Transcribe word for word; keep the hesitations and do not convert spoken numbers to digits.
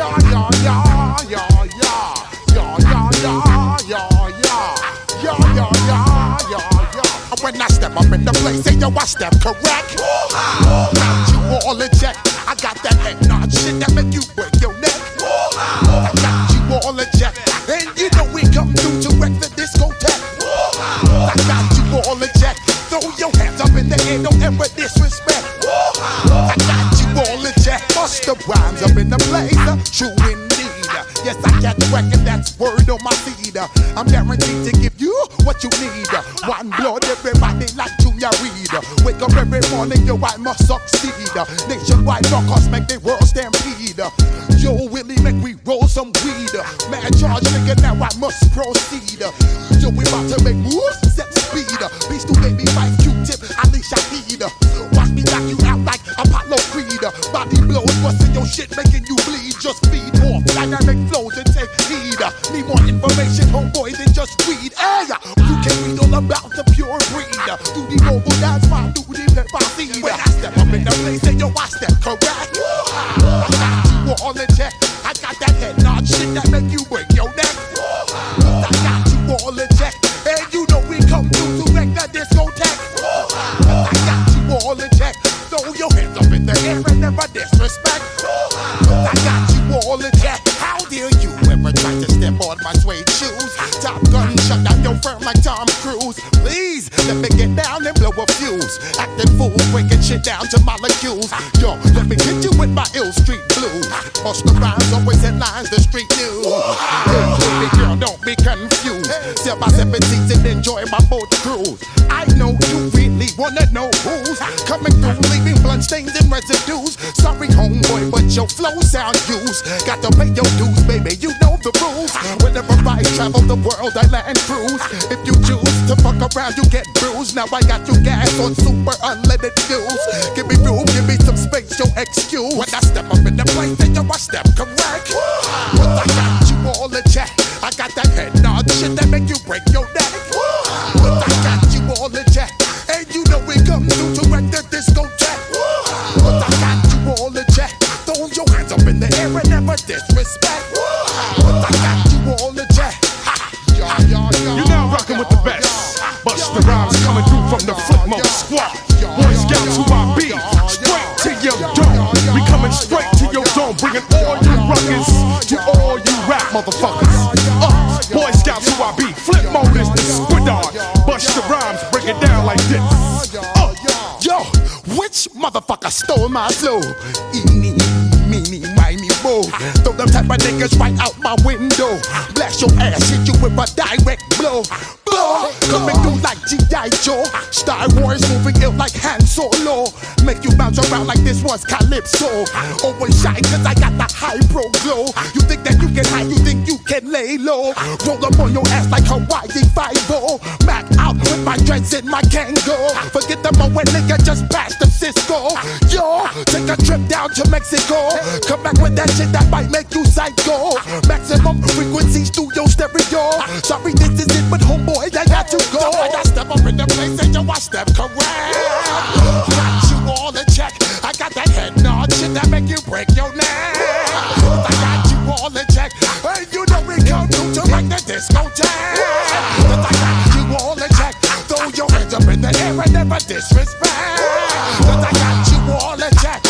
yeah, yeah, yeah, yeah, yeah, yeah, yeah, yeah, yeah, yeah, yeah, yeah, yeah, yeah. When I step up in the place, say yo, I step correct. Got you all in check. I got that head nod shit that make you break your neck. I got you all in check, and you know we come through to wreck the discotheque. I got you all in check. Throw your hands up in the air, don't ever disrespect. I got you all in check. Busta Rhymes up in the place, true indeed. Yes, I catch wreck and that's word on my feed. I'm guaranteed to give you what you need. One blood, everybody like Junior Reed. Wake up every morning, yo, I must succeed. Nationwide rockers make the world stampede. Yo, Willie, make we roll some weed. Man, charge nigga, now I must proceed. Yo, we about to make moves, set speed. Beast to baby, fight Q-tip, Ali Shaheed. Watch me knock you out like Apollo Creed. Body blows, busting your shit, making you bleed. Just feed more dynamic flows and take heed. Need more information, homeboy, than just weed. Hey, you can read all about the pure breed. Do the mobile dance, fine, do the hip hop seed. When I step up in the place, say yo, I step correct. I got you all in check. I got that head nod shit that make you break your neck. I got you all in check, and you know we come through to wreck the discotheque. I got you all in check. Throw your hands up in the air and never disrespect. I got you all in check. How dare you ever try to step on my suede shoes? Top Gun shut down your firm like Tom Cruise. Please let me get down and blow a fuse. Acting fool, breaking shit down to molecules. Yo, let me hit you with my ill street blues. Busta Rhymes always headlines the street news. Hey, baby girl, don't be confused. Sell my seventeens and enjoy my boat cruise. I know you really wanna know who's coming through, leaving blood stains and residues. Sorry, homeboy, but your flow sound used. Got to pay your dues, baby, you know the rules. Whenever I travel the world, I land cruise. If you choose to fuck around, you get bruised. Now I got you gas on super unleaded fuels. Give me room, give me some space, your excuse. When I step up in the place, then yo, I step correct. But I got you all in check. I got that head nod shit that make you break your neck. But I got you all in check, and you know we come through to wreck the discotheque. But I got you all in check. Throw your hands up in the air and never disrespect. But I got you all in check. You're now rocking with the best. Busta Rhymes coming through from the footmost squad. Boy Scouts who I be, straight to your dome. We coming straight to your dome, bringing all you ruckus to all you rap motherfuckers. Uh, Boy Scouts who I be, flip mode is the squid on. Busta Rhymes, break it down like this. Uh, yo, which motherfucker stole my flow? Eeny, meeny, miny, mo. Throw them type of niggas right out my window. Blast your ass, hit you with a direct blow. Blow, coming through like G I Joe. Star Wars moving ill like Han Solo. Make you bounce around like this was Calypso. Always shine cause I got the high pro glow. You think that you can hide, you think you can lay low. Roll up on your ass like Hawaii Five-O. Mac out with my dreads in my Kango. Forget the moment nigga just passed the Cisco. Yo, take a trip down to Mexico. Come back with that shit that might make you psycho. Maximum frequency studio stereo. Sorry this is it but homeboy I got to go. When I step up in the place and yo I step correct. Got you all in check. I got that head nod shit that make you break your neck. I got you all in check. Hey, you know we come through to wreck the discotheque. I got you all in check. Throw your hands up in the air and never disrespect. I got you all in check.